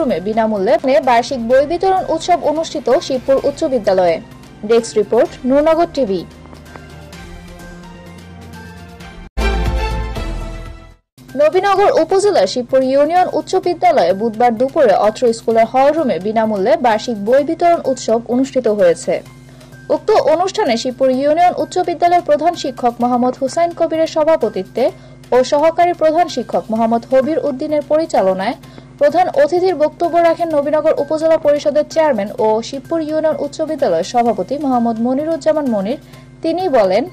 রুমে বিনামূল্যে বার্ষিক বই বিতরণ উৎসব অনুষ্ঠিত শিবপুর উচ্চ বিদ্যালয়ে। Desk report, Nurnagar TV. Nabinagar উপজেলার শিবপুর ইউনিয়ন উচ্চ বিদ্যালয়ে বুধবার দুপুরে অত্র স্কুলের হল রুমে বিনামূল্যে বার্ষিক বই বিতরণ উৎসব অনুষ্ঠিত হয়েছে। উক্ত অনুষ্ঠানে শিবপুর ইউনিয়ন উচ্চ বিদ্যালয়ের প্রধান শিক্ষক মোহাম্মদ হুসাইন কবিরের সভাপতিত্বে ও সহকারী প্রধান শিক্ষক মোহাম্মদ হবির উদ্দিনের পরিচালনায় প্রধান অতিথির বক্তব্য রাখেন নবীনগর উপজেলা পরিষদের চেয়ারম্যান ও শিবপুর ইউনিয়ন উচ্চ বিদ্যালয়ের সভাপতি মোহাম্মদ মনিরুজ্জামান মনির। তিনি বলেন,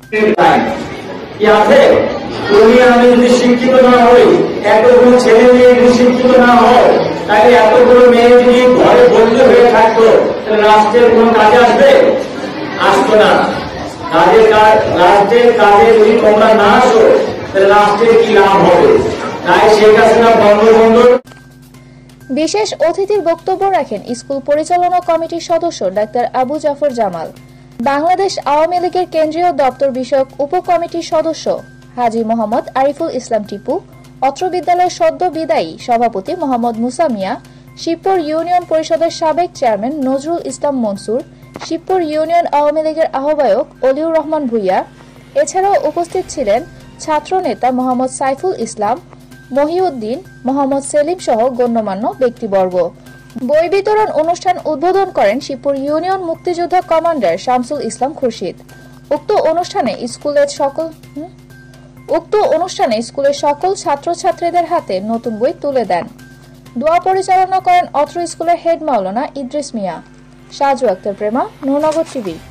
শিক্ষিত না হই, এতগুলো ছেলে মেয়ে শিক্ষিত না হয়, তাহলে এতগুলো মেয়ে যদি ঘরে বন্ধ হয়ে থাকতো তাহলে রাষ্ট্রের কোন কাজে আসবে? আসতো না। রাষ্ট্রের কাজে যদি তোমরা না আসো তাহলে রাষ্ট্রের কি লাভ হবে? তাই শেখ হাসিনা বঙ্গবন্ধু। বিশেষ অতিথির বক্তব্য রাখেন স্কুল পরিচালনা কমিটির সদস্য ডাক্তার আবু জাফর জামাল, বাংলাদেশ আওয়ামী লীগের কেন্দ্রীয় দপ্তর বিষয়ক উপকমিটির সদস্য হাজী মোহাম্মদ আরিফুল ইসলাম টিপু, অত্র বিদ্যালয়ের সদ্য বিদায়ী সভাপতি মোহাম্মদ মুসা মিয়া, শিবপুর ইউনিয়ন পরিষদের সাবেক চেয়ারম্যান নজরুল ইসলাম মনসুর, শিবপুর ইউনিয়ন আওয়ামী লীগের আহ্বায়ক অলিউর রহমান ভুইয়া। এছাড়াও উপস্থিত ছিলেন ছাত্র নেতা মোহাম্মদ সাইফুল ইসলাম, মহিউদ্দিন, মোহাম্মদ সেলিম সহ গণ্যমান্য ব্যক্তিবর্গ। বই বিতরণ অনুষ্ঠান উদ্বোধন করেন শিবপুর ইউনিয়ন মুক্তিযোদ্ধা কমান্ডার শামসুল ইসলাম খুরশিদ। উক্ত অনুষ্ঠানে স্কুলের সকল ছাত্রছাত্রীদের হাতে নতুন বই তুলে দেন। দোয়া পরিচালনা করেন অত্র স্কুলের হেড মাওলানা ইদ্রিস মিয়া। সাজু আক্তার প্রেমা, নূরনগর টিভি।